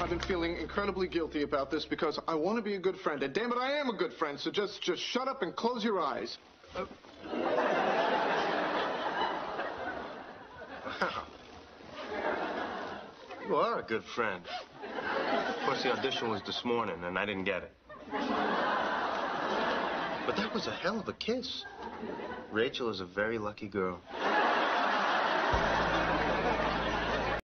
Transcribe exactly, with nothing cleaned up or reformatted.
I've been feeling incredibly guilty about this because I want to be a good friend. And damn it, I am a good friend, so just, just shut up and close your eyes. Uh... You are a good friend. Of course, the audition was this morning, and I didn't get it. But that was a hell of a kiss. Rachel is a very lucky girl.